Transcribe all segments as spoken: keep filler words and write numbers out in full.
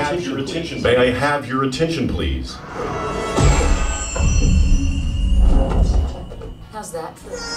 have your attention? May I have your attention, please? How's that?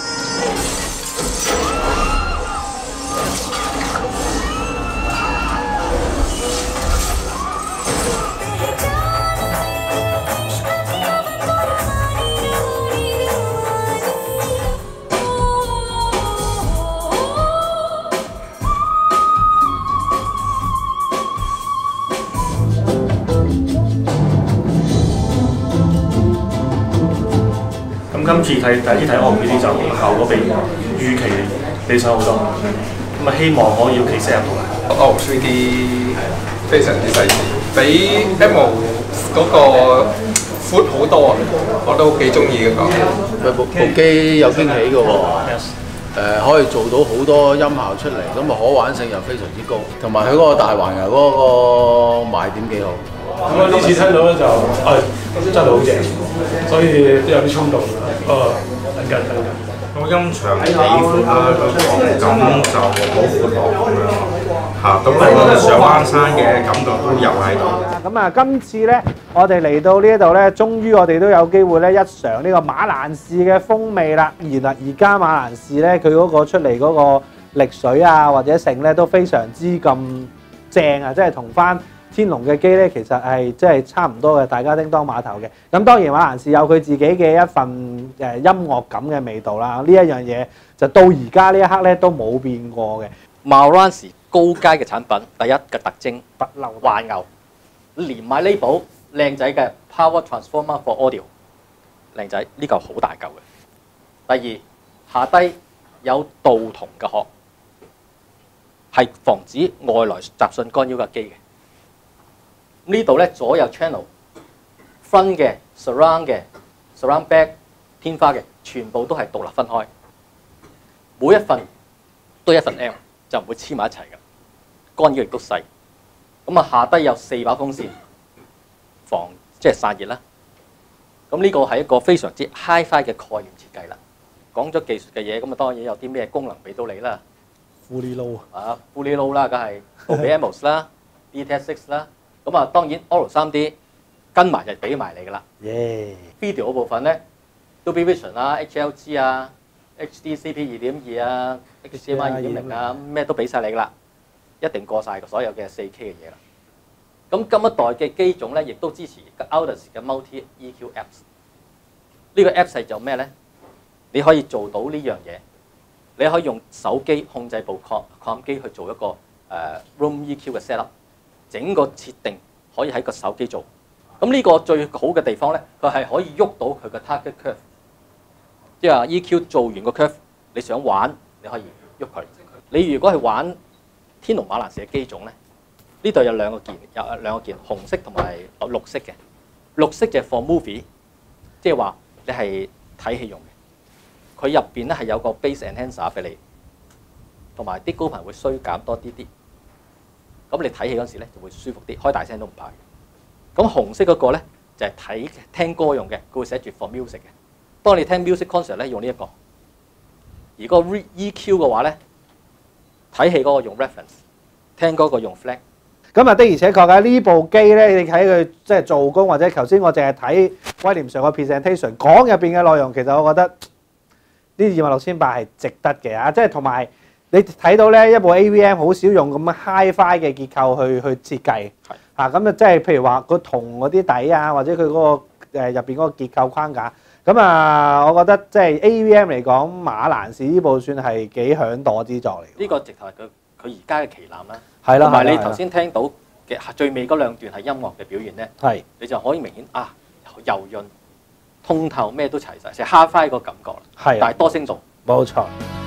咁今次睇第一次睇《我唔呢啲》就效果比預期理想好多，咁啊希望可以企適入到嚟。 哦 ，three D 非常之細緻，比 M 嗰個闊好多啊！我都幾中意嘅個。 佢部部機有驚喜嘅喎，誒可以做到好多音效出嚟，咁啊可玩性又非常之高，同埋佢嗰個大環球嗰個賣點幾好。 咁啊呢次聽到咧就誒真係好正，所以都有啲衝動啊！不過等緊等緊。 個音場幾闊啦，個擴感就好闊落咁樣嚇，咁個上灣山嘅感覺都有喺度。 咁啊，今次咧，我哋嚟到呢一度咧，終於我哋都有機會咧一嘗呢個馬蘭士嘅風味啦。而啦，而家馬蘭士咧，佢嗰個出嚟嗰個力水啊，或者成咧都非常之咁正啊，即係同翻天龍嘅機咧，其實係即係差唔多嘅，大家叮當碼頭嘅。咁當然馬蘭士有佢自己嘅一份誒音樂感嘅味道啦。呢一樣嘢就到而家呢一刻咧都冇變過嘅。 馬蘭士高階嘅產品，第一嘅特徵不嬲環牛，連埋呢部靚仔嘅 Power Transformer for Audio， 靚仔呢嚿好大嚿嘅。第二下低有鍍銅嘅殼，係防止外來雜訊干擾嘅機嘅。呢度咧左右 channel、front 嘅、surround 嘅、surround back、天花嘅，全部都係獨立分開，每一份都一份 M， 就唔會黐埋一齊嘅，干擾亦都細。咁啊下低有四把風扇，防即係散熱啦。咁呢個係一個非常之 Hi-Fi 嘅概念設計啦。講咗技術嘅嘢，咁啊當然有啲咩功能俾到你啦。 Fully low 啊 ，Fully low 啦，梗係 Dolby Atmos 啦 ，D T S 六啦。咁啊，當然 Auro 三 D 跟埋就俾埋你噶啦。 耶 Video 嗰部分咧，Dolby Vision 啊、H L G 啊、H D C P 二點二啊、H D M I 二點零啊，咩都俾晒你噶啦，一定過晒所有嘅四 K 嘅嘢啦。咁今一代嘅機種咧，亦都支持 Audacity 嘅 Multi E Q Apps。呢個 Apps 係做咩咧？你可以做到呢樣嘢，你可以用手機控制部擴擴音機去做一個誒、呃、Room E Q 嘅 setup。整個設定可以喺個手機做，咁呢個最好嘅地方咧，佢係可以喐到佢嘅 target curve， 即係話 E Q 做完個 curve， 你想玩你可以喐佢。你如果係玩天龍馬蘭士嘅機種咧，呢度有兩個鍵，有兩個鍵，紅色同埋綠色嘅。綠色就係 for movie， 即係話你係睇戲用嘅。佢入邊咧係有個 bass enhancer 俾你，同埋啲高頻會衰減多啲啲。咁你睇戲嗰時咧就會舒服啲，開大聲都唔怕嘅。咁紅色嗰個咧就係睇聽歌用嘅，佢會寫住 for music 嘅。當你聽 music concert 咧用呢一個，而個 E Q 嘅話咧，睇戲嗰個用 reference， 聽歌個用 flag。 咁啊的而且確嘅呢部機咧，你睇佢即係做工或者頭先我淨係睇威廉上個 presentation 講入邊嘅內容，其實我覺得呢二萬六千八係值得嘅啊！即係同埋。你睇到咧一部 A V M 好少用咁樣 Hi-Fi 嘅結構去去設計，嚇咁啊，即係譬如話個銅嗰啲底啊，或者佢嗰個誒入邊嗰個結構框架，咁啊，我覺得即係 A V M 嚟講，馬蘭士呢部算係幾響朵之作嚟。 呢個直頭係佢佢而家嘅旗艦啦， 係啦， 同埋你頭先聽到嘅最尾嗰兩段係音樂嘅表現咧， 係你就可以明顯啊柔潤、通透，咩都齊晒，成 Hi-Fi 個感覺啦， 係， 但係多聲道。 冇錯。